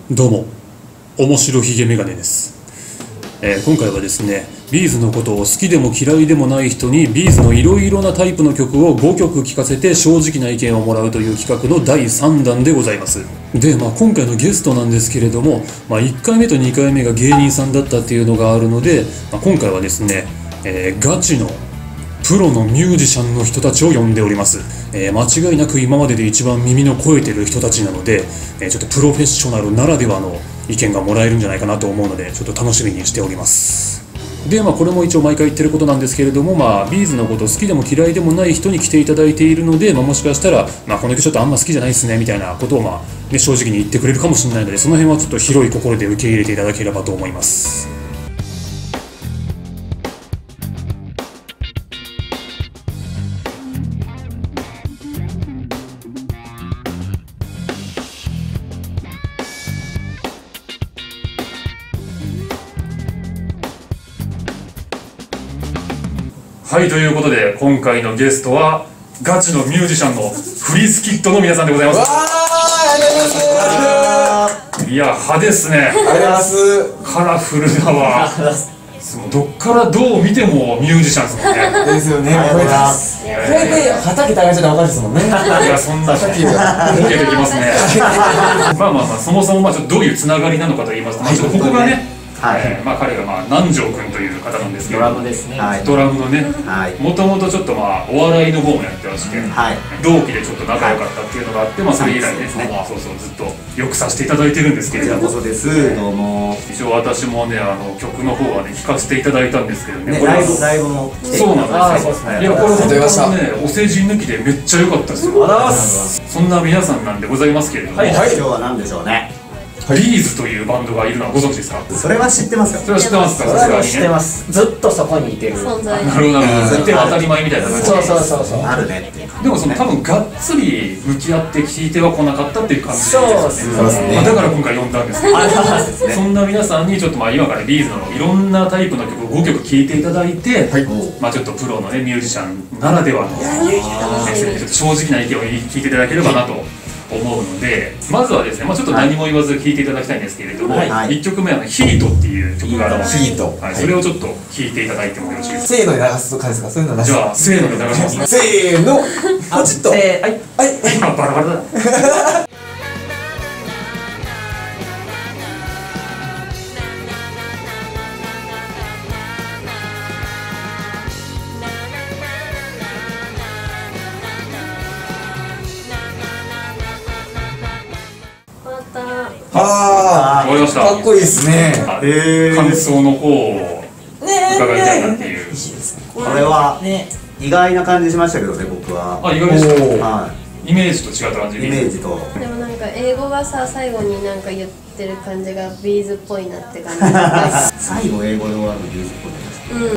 どうも、面白ひげメガネです。今回はですね、ビーズのことを好きでも嫌いでもない人にビーズのいろいろなタイプの曲を5曲聴かせて正直な意見をもらうという企画の第3弾でございます。で、今回のゲストなんですけれども、1回目と2回目が芸人さんだったっていうのがあるので、今回はですね、ガチのプロのミュージシャンの人たちを呼んでおります。間違いなく今までで一番耳の肥えてる人たちなので、ちょっとプロフェッショナルならではの意見がもらえるんじゃないかなと思うので、ちょっと楽しみにしております。で、これも一応毎回言ってることなんですけれども、ビーズのこと好きでも嫌いでもない人に来ていただいているので、もしかしたら、この曲ちょっとあんま好きじゃないですねみたいなことを正直に言ってくれるかもしれないので、その辺はちょっと広い心で受け入れていただければと思います。はい、ということで今回のゲストはガチのミュージシャンのフリスキッドの皆さんでございます。いや、派ですね。カラフルだわ。どっからどう見てもミュージシャンですもんね。 ですよね。これで畑耕してたらおかしいですもんね。いや、そんなボケてきますね。そもそもちょっとどういうつながりなのかと言いますと、ちょっとここがね、彼が南條君という方なんですけど、 ドラムですね。 ドラムのね、もともとちょっとお笑いの方もやってまして、同期でちょっと仲良かったっていうのがあって、それ以来ね、ずっとよくさせていただいてるんですけれども、 こちらこそです。どうも。 一応私もね、曲の方はね、聴かせていただいたんですけどね、 ライブも来て。 そうなんですよ。いや、これ本当にね、お世辞抜きでめっちゃ良かったですよ。そんな皆さんなんでございますけれども、 今日は何でしょうね。 ビーズというバンドがいるのはご存知ですか？ それは知ってますか？ それは知ってますか？ それは知ってます。ずっとそこにいてる存在。 なるほど、いて当たり前みたいな感じ。 そうあるねって。 でも多分がっつり向き合って聴いてはこなかったっていう感じですそうですね。だから今回呼んだんですけど、そんな皆さんにちょっと今からビーズのいろんなタイプの曲を5曲聴いていただいて、ちょっとプロのねミュージシャンならではのちょっと正直な意見を聞いていただければなと思うので、まずはですね、ちょっと何も言わず聴いていただきたいんですけれども、1曲目はヒートっていう曲があるので、それをちょっと聴いていただいてもよろしいですか？ せーので流す感じですか？そういうのじゃあ、せーので流しますね。 せーの、ポチッと。 今バラバラだ。わかりました。 かっこいいですね。 感想の方を伺いたいなっていう。 これは意外な感じしましたけどね、僕は。 意外でした。イメージと違った感じ。 イメージと。 でも英語が最後に言ってる感じがビーズっぽいなって感じ。 最後英語で終わるのビーズっぽいです。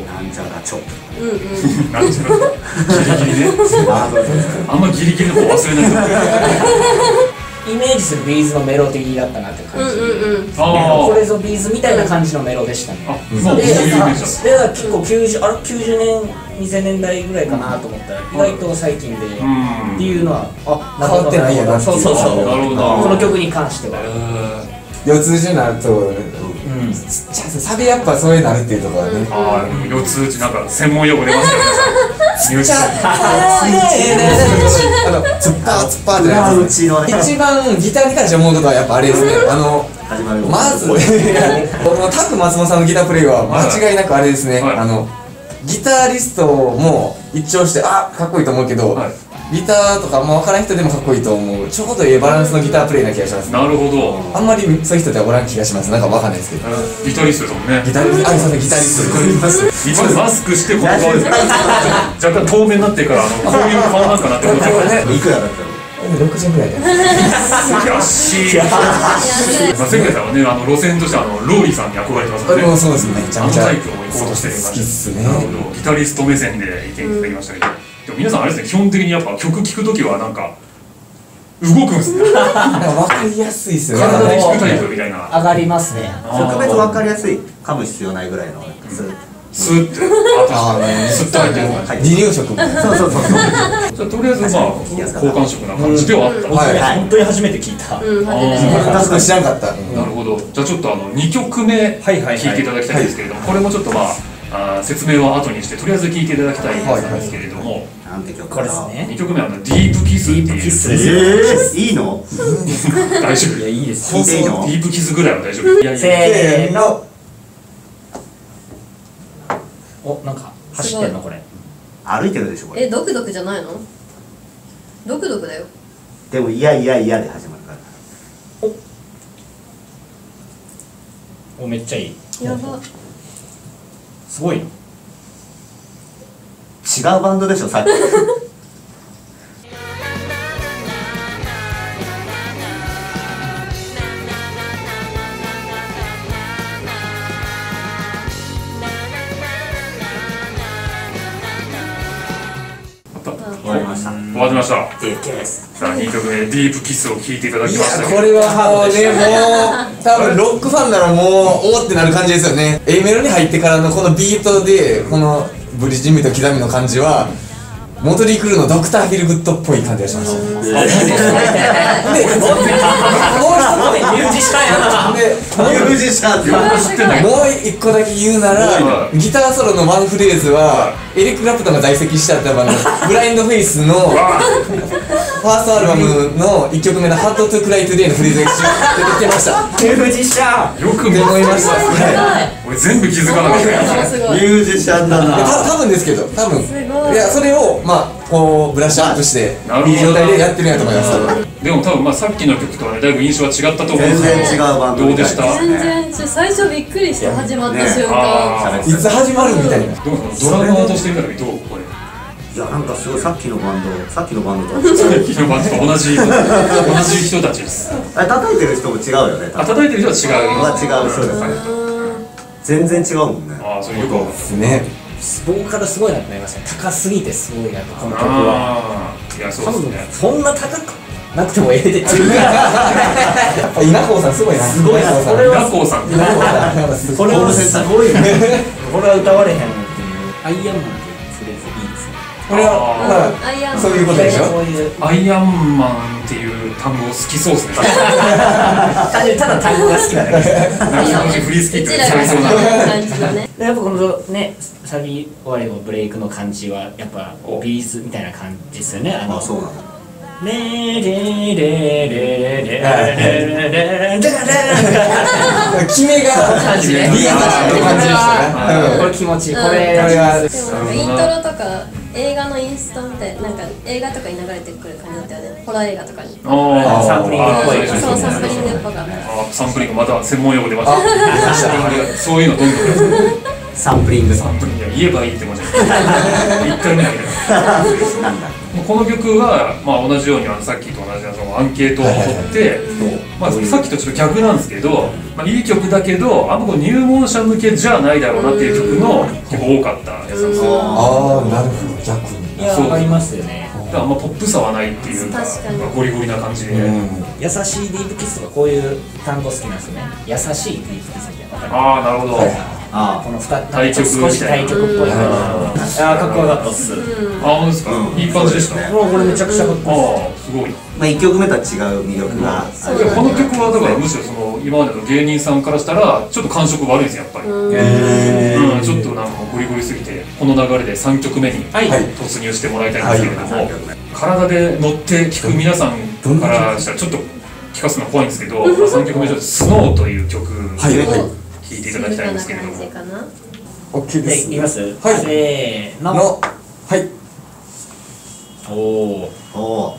なんちゃらちょ。 なんちゃら。ギリギリね。あんまギリギリの方忘れないと。 イメージするビーズのメロディーだったなって感じ。これぞビーズみたいな感じのメロでしたね。で、結構90年2000年代ぐらいかなと思ったら意外と最近でっていうのは変わってないやな。 そうこの曲に関しては四つ打ちになるとサビやっぱそういうなるっていうところはね。 四つ打ち専門用語出ましたよ。ミュージシャン。 ツッパーってやつ。一番ギターに関して思うことはやっぱあれですね。まずタク松本さんのギタープレイは間違いなくあれですね。ギタリストも一聴してかっこいいと思うけど、ギターとか分からん人でもかっこいいと思う。ちょうどいいバランスのギタープレイな気がします。 なるほど。 あんまりそういう人ではおらん気がします。分かんないですけど。 ギタリストですもんね。 ギタリスト。 一応マスクしてこの顔ですから若干透明になってからこういう顔なんかなって思っていくらだったの ？60円ぐらいで。 安い。関谷さんはね、路線としてローリーさんに憧れてますよね。 そうですね。めちゃめちゃタイプを行こうとしてる感じ。 好きっすね。 ギタリスト目線で意見いただきましたけど、でも皆さんあれですね、基本的にやっぱ曲聴くときは動くんですね。 分かりやすいっすよね。 体で聴くタイプみたいな。 上がりますね。 特別分かりやすい、噛む必要ないぐらいの。 スーってスッと入ってるのが離乳食みたいな。 そうそうそうそう。 じゃあとりあえずまあ好感触な感じではあった。 本当に初めて聞いた。 うん、初めて。 確かに知らんかった。 なるほど。じゃあちょっと2曲目聴いていただきたいんですけれども、これもちょっとまあ説明は後にしてとりあえず聴いていただきたいんですけれども、 なんて曲これですね。 2曲目はディープキスっていう。 ディープキスですよ。 いいの？ 大丈夫？ いや、いいです。 聞いていいの？ ディープキスぐらいは大丈夫。いやいや。 せーの。お、なんか走ってんのこれ。 歩いてるでしょこれ。 ドクドクじゃないの？ドクドクだよ。 でもいやいやいやで始まるから。 お、めっちゃいい。 やば。 すごいの。 違うバンドでしょさっき。終わりました。 終わりました。 DK です。 さあ2曲目ディープキスを聴いていただきいましたや、これはもうね、もう多分ロックファンならもうおーってなる感じですよね。A メロに入ってからのこのビートでこのブリッジミと刻みの感じはモトリー・クルーのドクター・フィルグッドっぽい感じがしました。で、もう一ミュージシャンやな。 でミュージシャンって知ってんだけど。 もう一個だけ言うなら、ギターソロのワンフレーズはエリック・クラプトンが在籍してたブラインドフェイスのファーストアルバムの1曲目の「Hard to Cry Today」のフレーズが出てきてました。 ミュージシャン。 よく見思いました。 俺全部気づかなかった。 すごい。 ミュージシャンだな。 多分ですけど、多分すごい。 いや、それをまあこうブラッシュアップしてなるほどいい状態でやってるんやと思います。 でも多分まあさっきの曲とはねだいぶ印象は違ったと思うん全ですけど、 然違うバンドどうでした？ 全然最初びっくりして始まった瞬間。 あいつ始まるみたいな。 どうなのドラマーとしてみたらどうこれ？ いやなんかすごいさっきのバンドとは違う。 さっきのバンドと同じ人たちです。 あれ叩いてる人も違うよね。 あ、叩いてる人は違う。 は違う人ですね。全然違うもんね。 ああ、そういうこと。 ですね。 ボーカルすごいなと思いましたね。高すぎてすごいなと、この曲は。 ああ、いやそうですね。 そんな高くなくてもええでっていう。 やっぱ稲穂さんすごいな。 すごいな。これは稲子さん。 稲穂さん。 これはすごいね。これは歌われへんっていう。アイアンマンっていうフレーズいいですね。 これはまあそういうことでしょ。 アイアンマンっていう単語好きそうですね。 ただ単語が好きなだけ。 なんかそのうちフリースキットでされそうな。 感じのね。 やっぱこのね、サビ終わりのブレイクの感じはやっぱビーズみたいな感じですよね。 あ、そうなの。 レレレレレレレレレ決めが感じね。 リーダーって感じでしたね。 これ気持ちいい。こうんれはでもなんかイントロとか映画のインストみたいな、なんか映画とかに流れてくる感じだったよね。ホラー映画とかに。 ああ、 サンプリングっぽいそう、サンプリングっぽかった。 あ、サンプリングまた専門用語出ました。そういうのどんどん。 サンプリング。 サンプリング言えばいいってもんじゃない。一回目だけど。 なんだ。 この曲はまあ同じようにさっきと同じそのアンケートを取って、まあさっきとちょっと逆なんですけど、まあいい曲だけどあんまこう入門者向けじゃないだろうなっていう曲の結構多かったやつなんですよ。 ああ、なるほど、逆に。 いや、わかりますよね。 だからあんまポップさはないっていうか、 確かにまあゴリゴリな感じで。 優しいディープキスとかこういう単語好きなんですよね。優しいディープキスみたいな。わかる？ ああ、なるほど。 あこの対曲少し対曲っぽい感じ。ああ、かっこよかったっす。 あ、本当ですか。いい感じでした。 もうこれめちゃくちゃかっこいい。 ああ、すごい。 まあ1曲目とは違う魅力が。 この曲はだからむしろその今までの芸人さんからしたらちょっと感触悪いんですよやっぱり。ちょっとなんかゴリゴリすぎてこの流れで3曲目に突入してもらいたいんですけれども、体で乗って聴く皆さんからしたらちょっと聞かすの怖いんですけど、まあ3曲目ちょっとスノーという曲聴いていただきたいんですけれども。 オッケーで。 いきます。 はい。 せーの。 の、はい。 おお。 おお。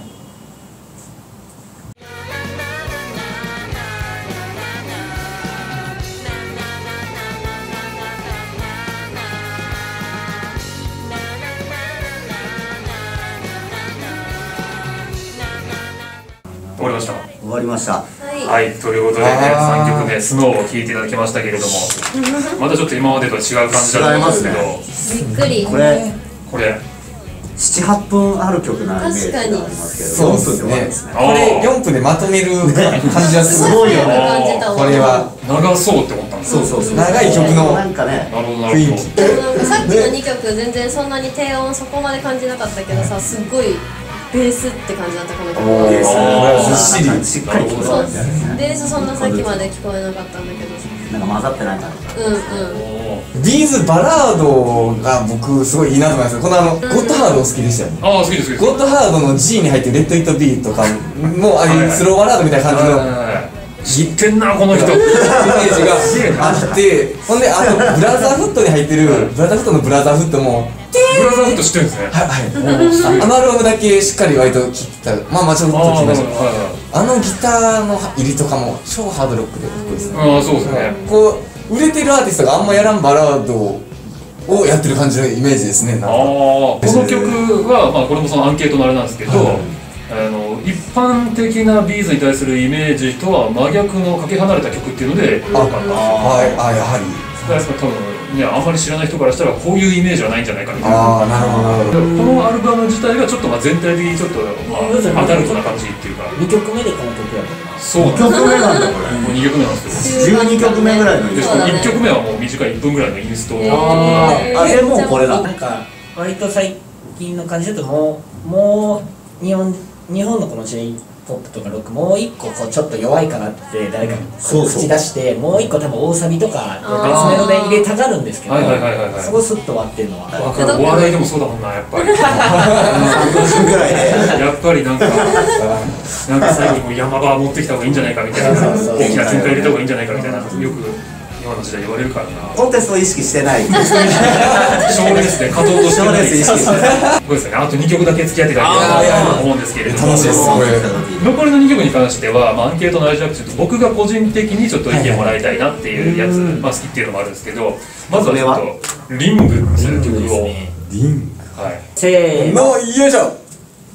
終わりました。 終わりました。 はい、ということでね、3曲目、スノーを聴いていただきましたけれども、またちょっと今までとは違う感じだったんですけど、 びっくり。 これ 7、 8分ある曲なイメージがありますけど、 そうですね。 すね。 これ4分でまとめる感じはすすごいよね。 感じたわ。 これは長そうって思ったんですそうそうそう、長い曲のなんかね、 雰囲気。 でもなんかさっきの2曲全然そんなに低音そこまで感じなかったけどさ、すっごいベースって感じだった、この曲は。 ずっしりしっかり聞こえそう、 るんだよね。 ベースそんなさっきまで聞こえなかったんだけどさ。 なんか混ざってない感じ。 ビーズバラードが僕すごいいいなと思います。このゴッドハード好きでしたよね。 ああ好きです好きです。 ゴッドハードの G に入ってるレッド・イット・ビーとかもああいうスローバラードみたいな感じの知ってんなこの人イメージがあって、ほんであとブラザーフットに入ってるブラザーフットのブラザーフットもブラザーフット知ってるんですね。 はいはい、あのアルバムだけしっかり割と聴いた、まあちょっと聴きました。あのギターの入りとかも超ハードロックでかっこいいですね。 ああそうですね。 こう売れてるアーティストがあんまやらんバラードをやってる感じのイメージですね。なんかこの曲は、まあ、これもそのアンケートのあれなんですけど、一般的なビーズに対するイメージとは真逆のかけ離れた曲っていうので良かったんですよ。 やはり多分ね、あんまり知らない人からしたらこういうイメージはないんじゃないかみたいなな。 るほどなるほど。 このアルバム自体がちょっとまあ全体的にちょっとアダルトな感じっていうか。 2曲目でこの曲やったかな。 そう 2曲目なんだこれ。 もう2曲目なんですよ。 12曲目ぐらいので1曲目はもう短い1分ぐらいのインスト。 でもうこれだ。 なんか割と最近の感じだともう日本のこの J-POP とかロックもう一個こうちょっと弱いかなって誰か口出してもう一個多分大サビとか別メロで入れたがるんですけど、そこスッと割ってるのは分かる。お笑いでもそうだもんなやっぱり。やっぱりなんか最後にもう山場持ってきた方がいいんじゃないかみたいな、大きな展開入れた方がいいんじゃないかみたいなよく今の時代言われるからな。 コンテストを意識してない。 賞レースで勝とうとしてない。そうですね。あと2曲だけ付き合っていただければと思うんですけれども、 楽しいです。 残りの2曲に関しては、アンケートのあれじゃなくて僕が個人的にちょっと意見もらいたいなっていうやつ、好きっていうのもあるんですけど、まずはちょっとリングっていう曲を、 リング、 はい、 せーの、 よいしょ。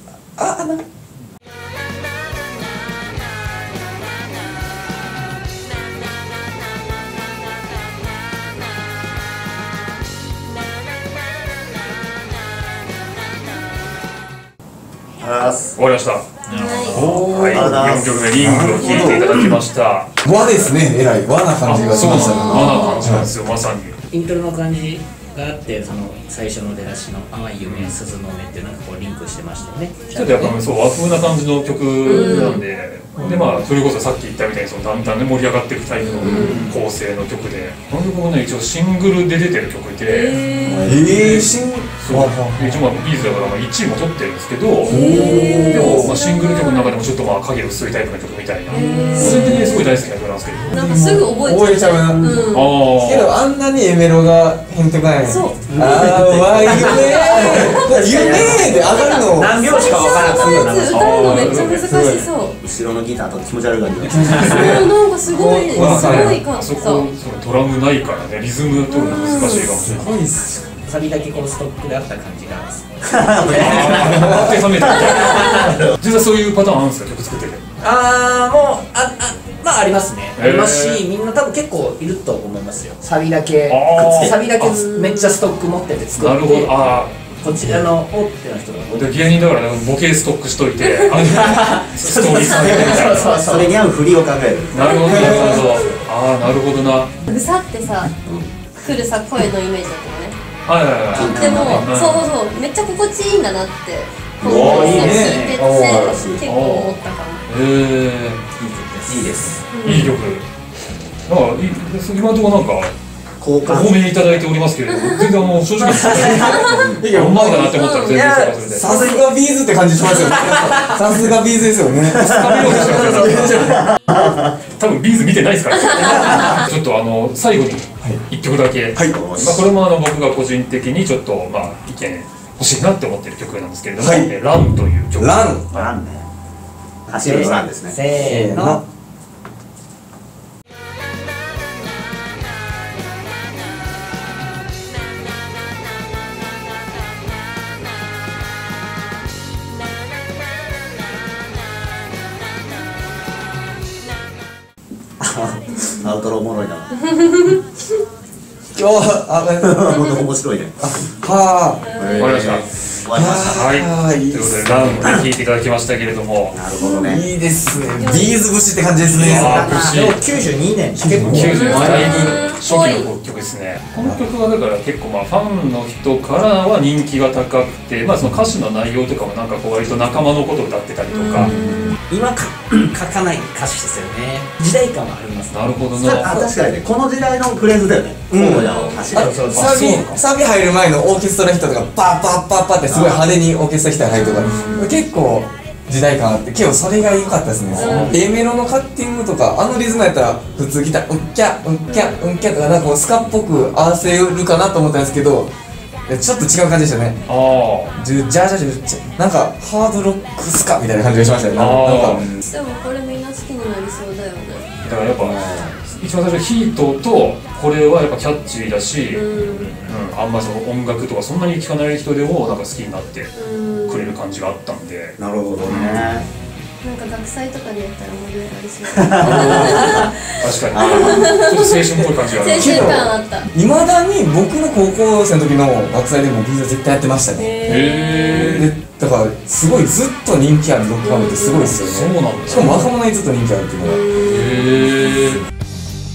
終わりました。はい、4曲目リングを聴いていただきました。 和ですね、えらい和な感じがしましたね。 和な感じなんですよ、まさに。 イントロの感じがあって、その最初の出だしの淡い夢、鈴の音ってなんかこうリンクしてましたよね。 ちょっとやっぱそう和風な感じの曲なんで、でそれこそさっき言ったみたいにそのだんだんね盛り上がっていくタイプの構成の曲で、この曲もね一応シングルで出てる曲で、 シングル、 そう一応ビーズだから1位も取ってるんですけど、でもシングル曲の中でもちょっと影薄いタイプの曲みたいな、個人的にすごい大好きな曲なんですけど、 なんかすぐ覚えちゃうな。 けどあんなにエメロが変とかない。 そう。 夢で上がるの何秒しか分からなくて歌うのめっちゃ難しそう。 後ろのギターと気持ち悪い感じがなんかすごいかった。 そこドラムないからね、リズム取るの難しいかもしれない。 サビだけこうストックであった感じが当てはめた。実際そういうパターンあるんですか、曲作ってて。 ありますね。ありますし、みんな多分結構いると思いますよ。サビだけめっちゃストック持ってて作って。 なるほど。 こちらの大手の人が芸人だからボケストックしといてストーリーされてみたいな。 それに合う振りを考える。 なるほどなるほど。なるほどな。 ぐさってさ来るさ声のイメージだったのね。 はい。 でもそうめっちゃ心地いいんだなってこの聴いてて結構思ったかも。 いいです。 いい曲。今のところなんかお褒めいただいておりますけれども、全然正直うまいかなって思ったら全然それで。 さすがビーズって感じしますよね。さすがビーズですよね。 多分ビーズ見てないですから。ちょっと最後に1曲だけ、これも僕が個人的にちょっと意見欲しいなって思ってる曲なんですけれども、ランという曲。 ランね。走るのランですね。 せーの。 アウトローおもろいな。 今日面白いね。 はわかりました。 終わりました。 はい、ということでランを聴いていただきましたけれども、 なるほどね。 いいですね。ビーズ節って感じですね。 でも92年、結構 90年だいぶ初期の曲ですね。この曲はだから結構ファンの人からは人気が高くて、その歌詞の内容とかもなんか割と仲間のことを歌ってたりとか。 今書かない歌詞ですよね。時代感はあります。 なるほどな。 確かにね、この時代のフレーズだよね。荒野を走る。 サビ入る前のオーケストラ人とかパッパッパッパってすごい派手にオーケストラ来たりとか結構時代感あって結構それが良かったですね。A メロのカッティングとかあのリズムやったら普通ギターうんきゃうんきゃうんきゃとかなんかこうスカっぽく合わせるかなと思ったんですけどちょっと違う感じでしたね。ジャージャージャなんかハードロックスカみたいな感じがしましたね。 でもこれみんな好きになりそうだよね。 だからやっぱ一番最初ヒートとこれはやっぱキャッチーだし、あんまその音楽とかそんなに聴かない人でもなんか好きになってくれる感じがあったんで。 なるほどね。 なんか学祭とかでやったら盛り上がりそう。 確かに。ちょっと青春っぽい感じがある。 青春感あった。 いまだに僕の高校生の時の学祭でもビーズ絶対やってましたね。だからすごいずっと人気あるロックバンドってすごいですよね。 そうなんだ。 しかも若者にずっと人気あるっていうのが。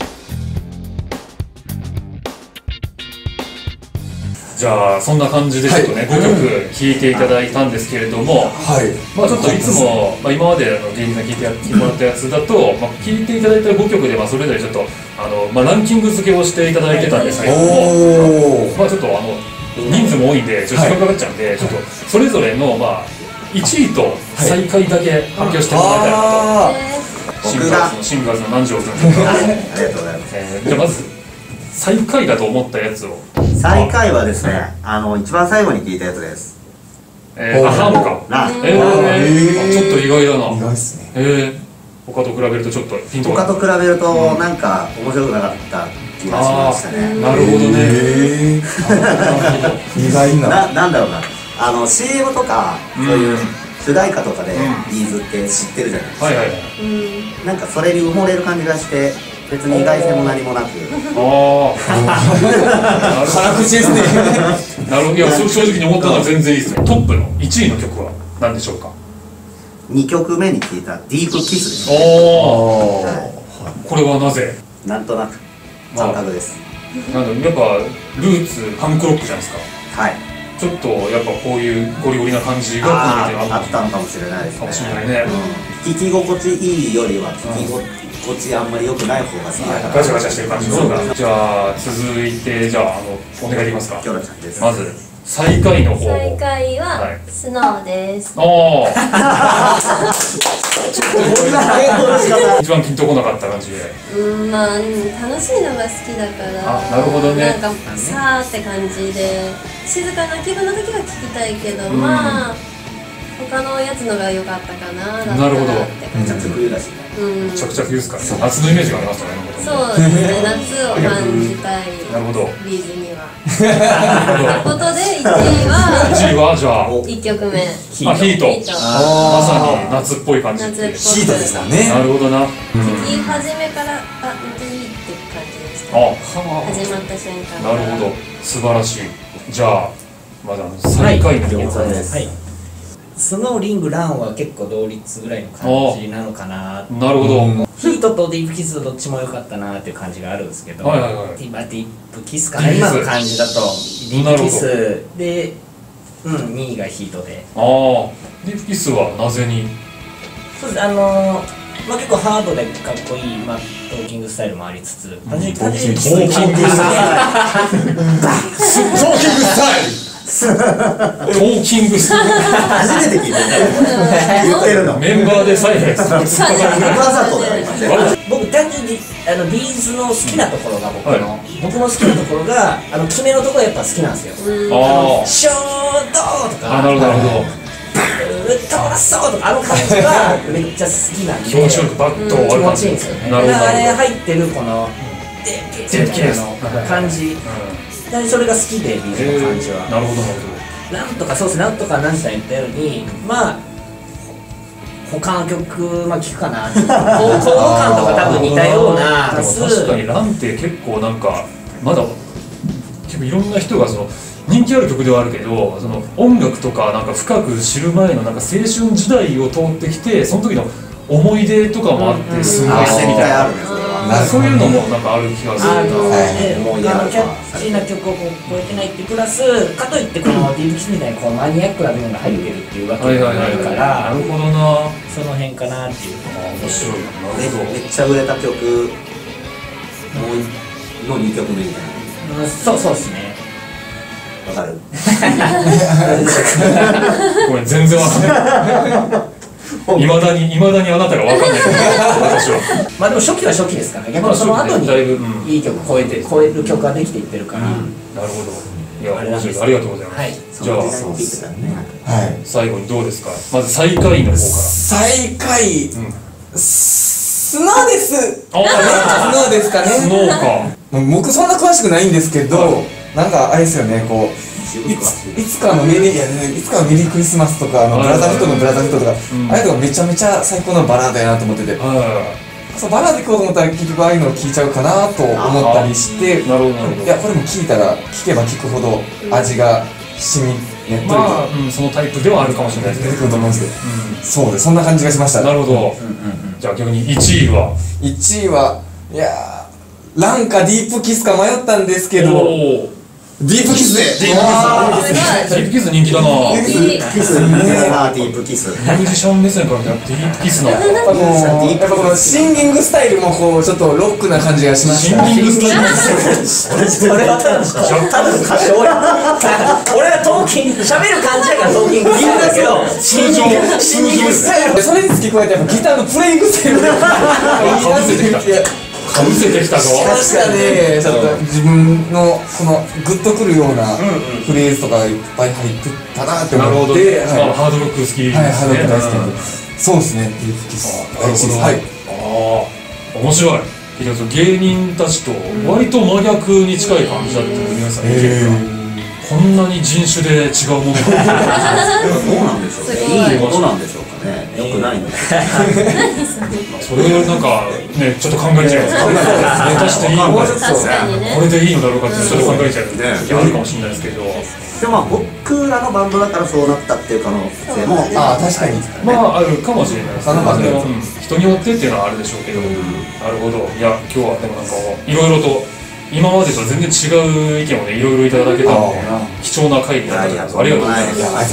じゃあそんな感じでちょっとね、5曲聴いていただいたんですけれども、ちょっといつも、今まで芸人さん聴いてもらったやつだと、聴いていただいた5曲でそれぞれちょっとランキング付けをしていただいてたんですけれども、ちょっと人数も多いんでちょっと時間かかっちゃうんで、ちょっとそれぞれの1位と最下位だけ発表してもらいたいなと。シンガーズの南條君とか。 ありがとうございます。 じゃあまず最下位だと思ったやつを。 最下位はですね、一番最後に聞いたやつです。 ハムか。ちょっと意外だな。 意外っすね。 他と比べるとちょっとピンと。 他と比べるとなんか面白くなかった気がしましたね。 なるほどね。 意外な。 なんだろうな。CM とかそういう主題歌とかでビーズって知ってるじゃないですか。なんかそれに埋もれる感じがして。別に意外性も何もなく。 辛口ですね。 なるほど。いや、正直に思ったのは全然いいですね。トップの1位の曲は何でしょうか。 2曲目に聴いたディープキスです。 これはなぜ。 なんとなく感覚です。 なんだやっぱルーツパンクロックじゃないですか。 はい。 ちょっとやっぱこういうゴリゴリな感じがあったのかもしれないですね。 かもしれないね。 聴き心地いいよりは聴き心地あんまり良くない方が好きだから。 ガチャガチャしてる感じの方が。じゃあ続いてお願いできますか。 キョロちゃんです。 まず最下位の方。 最下位はスノーです。 一番ピンとこなかった感じで。 楽しいのが好きだから。 なるほどね。 なんかさーって感じで静かな気分の時は聞きたいけど、他のやつのが良かったかな。 なるほど。 めちゃくちゃ冬だしね。 めちゃくちゃ冬ですから。夏のイメージがありますよね。 そうですね。夏を感じたい。 なるほど。 ビーズには。ということで1位はじゃあ 1曲目。 ヒート。まさに夏っぽい感じ。 ヒートですからね。 なるほどな。 聴き始めから見ていいって感じでした。始まった瞬間。 なるほど。素晴らしい。じゃあまだ最下位の曲です。 スノーリングランは結構同率ぐらいの感じなのかな。 なるほど。 ヒートとディープキスどっちも良かったなっていう感じがあるんですけど、ディープキスかな、今の感じだとディープキスで2位がヒートで。 ディープキスはなぜに。 そうです。結構ハードでかっこいいトーキングスタイルもありつつ、トーキングスタイル初めて聞いた言ってるの。 メンバーでさえわざとだよ。 僕単純にビーズの好きなところが僕の好きなところが決めのところがやっぱ好きなんですよ。ショードとか。 なるほど。 ウッドラッソーとか感じがめっちゃ好きなんで。 気持ちよくバッと終わる感じ。 気持ちいいんですよね。あれ入ってるこのデッキの感じ。それが好きでビーズの感じは。 なるほどなるほど。なんとかそうですね。なんとか何さん言ったように他の曲聴くかな。高校感とか多分似たような。 確かにランって結構なんかまだ結構いろんな人がその人気ある曲ではあるけど、その音楽とかなんか深く知る前のなんか青春時代を通ってきて、その時の思い出とかもあってすごいしてみたいな、そういうのもなんかある気がする。 キャッチーな曲をこう超えてないってプラスかといってこのディープキスみたいにこうマニアックな部分が入ってるっていうわけではないから、 なるほどな、 その辺かなっていう。 面白い。なるほど。 めっちゃ売れた曲の2曲目みたいな。 そうですね。 わかる？ ごめん、全然わかんない。いまだにあなたがわかんない。私は。 まあでも初期は初期ですからね。逆にその後にいい曲超える曲ができていってるから。なるほど。いや、面白い。ありがとうございます。じゃあ最後にどうですか。まず最下位の方から。 最下位。スノーです。スノーですかね。 スノーか。 僕そんな詳しくないんですけど、なんかあれですよね、こういつかのメリークリスマスとか、ブラザーフットのブラザーフットとか、あれとかめちゃめちゃ最高のバラードやなと思ってて、そうバラード聴こうと思ったら結局ああいうのを聴いちゃうかなと思ったりして、いやこれも聴いたら聴けば聴くほど味が染みねっとりと、 そのタイプではあるかもしれないです出てくると思うんですけど、そうです、そんな感じがしました。 なるほど。じゃあ逆に1位は 1位はいやランかディープキスか迷ったんですけど、ディープキスで。 ディープキス人気だな。 ディープキス。 ミュージシャン目線から見たらディープキスな。やっぱこのシンギングスタイルもこうちょっとロックな感じがしました。 シンギングスタイル。 それは多分歌唱。俺はトーキング喋る感じやからトーキングいいんだけど、シンギングスタイル。 それに付け加えてやっぱギターのプレイングスタイルがかぶせてきたぞ。 確かにちょっと自分のこのグッとくるようなフレーズとかいっぱい入ってたなって思って、 ハードロック好きですね。 ハードロック大好きなんで、そうですね、ディープキス大好きです。はい。 面白い。芸人たちと割と真逆に近い感じだったので、皆さん意見がこんなに人種で違うものがどうなんでしょうね。いいことなんでしょうかね。よくないので。 それなんかね、ちょっと考えちゃいます。ネタしていいのか、これでいいのだろうかってちょっと考えちゃうね。あるかもしれないですけど。 でも僕らのバンドだからそうなったっていう可能性も確かにあるかもしれないですね。人によってっていうのはあるでしょうけど。なるほど。いや今日はでもなんかいろいろと今までと全然違う意見をねいろいろいただけたので貴重な会になったと思います。ありがとうございます。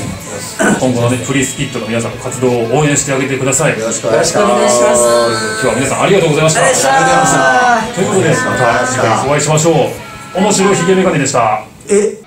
今後のねフリースピットの皆さんの活動を応援してあげてください。 よろしくお願いします。 今日は皆さんありがとうございました。ということでまた次回お会いしましょう。面白いひげメガネでした。